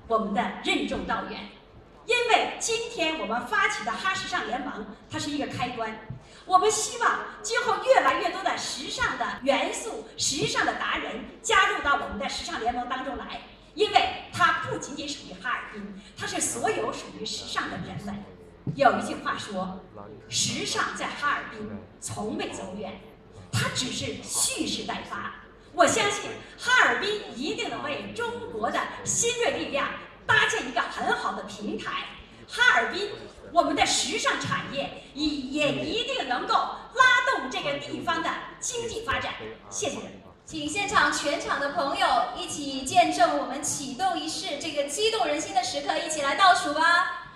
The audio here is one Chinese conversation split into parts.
我们的任重道远。因为今天我们发起的哈时尚联盟，它是一个开端。我们希望今后越来越多的时尚的元素、时尚的达人加入到我们的时尚联盟当中来，因为它不仅仅属于哈尔滨，它是所有属于时尚的人们。有一句话说，时尚在哈尔滨从未走远，它只是蓄势待发。我相信哈尔滨一定能为中国的新锐力量搭建一个很好的平台。哈尔滨，我们的时尚产业也一定能够拉动这个地方的经济发展。谢谢。 请现场全场的朋友一起见证我们启动仪式这个激动人心的时刻，一起来倒数吧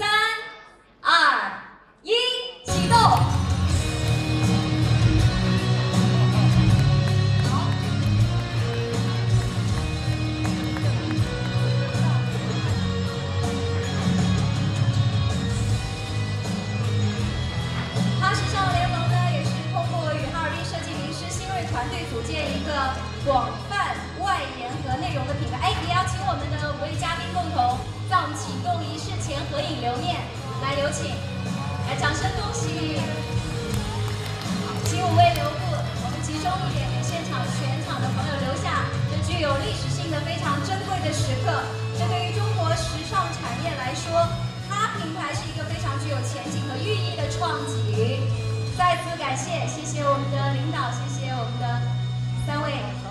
！3、2、1，启动！哈时尚联盟呢，也是通过与哈尔滨设计名师新锐团队组建一个广泛外延和内容的品牌。也邀请我们的5位嘉宾共同在我们启动仪式前合影留念。来，有请，来，掌声恭喜！请5位留步，我们集中一点，给现场全场的朋友留下这具有历史性的非常珍贵的时刻。这对于中国时尚产业来说，哈品牌是一个非常具有前景和寓意的创举。再次感谢，谢谢我们的领导，谢谢我们的3位。